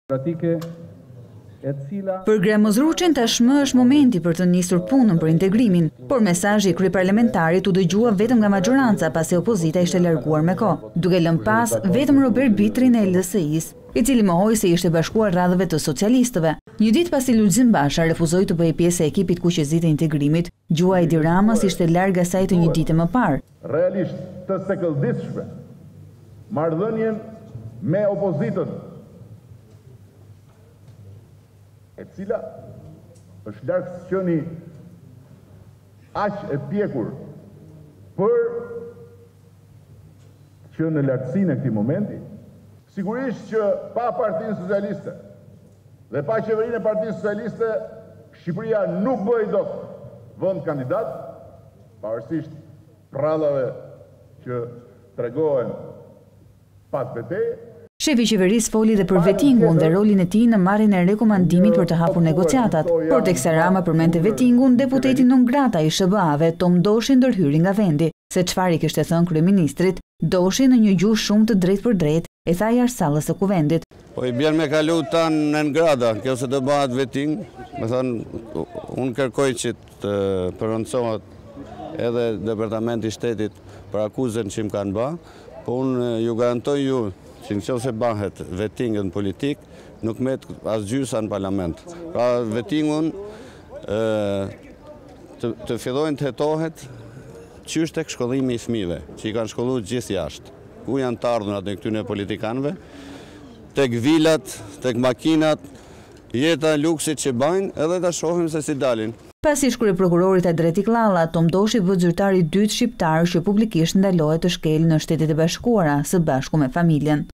Për Gremos Ruçin tashmë është momenti për të nisur punën për integrimin, por mesazhi i kryeparlamentarit u dëgjua vetëm nga maggjoranca pasi opozita ishte larguar me kohë, duke lënë pas vetëm Robert Bitrin e LSI-s, i cili mohoi se ishte bashkuar radhëve të socialistëve. Një ditë pasi Lulzim Basha refuzoi të bëjë pjesë e ekipit kuqezit të integrimit, gjua e Edi Ramës ishte larg asaj të një dite më parë. Realisht të sekëlditshme marrëdhënien me opozitën, e cila është larg qëni aq e pjekur për që në lartësinë e këtij momenti. Sigurisht që pa Partinë Socialiste dhe pa qeverinë e Partisë Socialiste, Shqipëria nuk bëhej dot vend kandidat, pavarësisht prallave që tregohen pas betejë. Shefi i qeverisë foli dhe për vetingun dhe rolin e tij në marrjen e rekomandimit për të hapur negociatat, por teksa Rama përmendte vetingun, deputeti non grata i SBA-ve Tom Doshi ndërhyri nga vendi, se çfarë i kishte thënë kryeministrit, Doshi në një gjuhë shumë të drejtë për drejtë e tha jarsallës së kuvendit. Po i bjen me kalu tanë në ngrada, kjo se të bëhat veting, me thënë, unë kërkoj që të përëndësohet edhe Departamenti i Shtetit për akuzën që më kanë bë, po unë ju garantoj ju që në qoftë se bëhet vetingën politik, nuk met as gjysa në parlament. Pra vetingun të fillojnë të hetohet qysh tek shkollimi i fëmijëve, që i kanë shkolluar gjithë jashtë. Ku janë të ardhunat e këtyre politikanëve, tek vilat, tek makinat, jeta luksit që bajnë, edhe ta shohim se si dalin. Pasi kryeprokurorit Adreti Klalla, Tom Doshi bë zyrtari i dytë shqiptar që publikisht ndalohet të shkelë në Shtetet e Bashkuara së bashku me familjen.